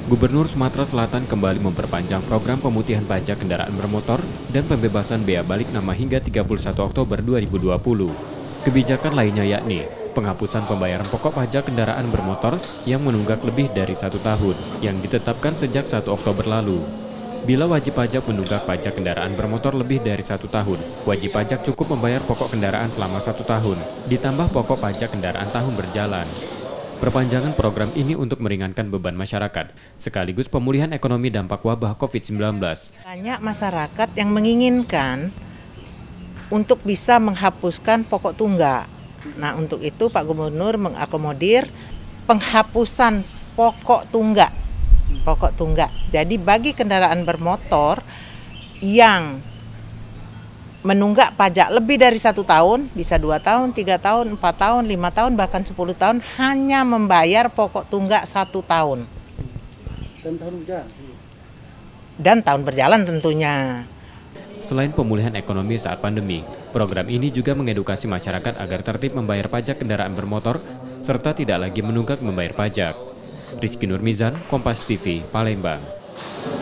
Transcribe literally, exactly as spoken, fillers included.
Gubernur Sumatera Selatan kembali memperpanjang program pemutihan pajak kendaraan bermotor dan pembebasan bea balik nama hingga tiga puluh satu Oktober dua ribu dua puluh. Kebijakan lainnya yakni penghapusan pembayaran pokok pajak kendaraan bermotor yang menunggak lebih dari satu tahun yang ditetapkan sejak satu Oktober lalu. Bila wajib pajak menunggak pajak kendaraan bermotor lebih dari satu tahun, wajib pajak cukup membayar pokok kendaraan selama satu tahun, ditambah pokok pajak kendaraan tahun berjalan. Perpanjangan program ini untuk meringankan beban masyarakat, sekaligus pemulihan ekonomi dampak wabah covid sembilan belas. Banyak masyarakat yang menginginkan untuk bisa menghapuskan pokok tunggak. Nah, untuk itu Pak Gubernur mengakomodir penghapusan pokok tunggak. Pokok tunggak. Jadi bagi kendaraan bermotor yang menunggak pajak lebih dari satu tahun, bisa dua tahun, tiga tahun, empat tahun, lima tahun, bahkan sepuluh tahun, hanya membayar pokok tunggak satu tahun. Dan tahun berjalan? Dan tahun berjalan tentunya. Selain pemulihan ekonomi saat pandemi, program ini juga mengedukasi masyarakat agar tertib membayar pajak kendaraan bermotor, serta tidak lagi menunggak membayar pajak. Rizky Nurmizan, Kompas T V, Palembang.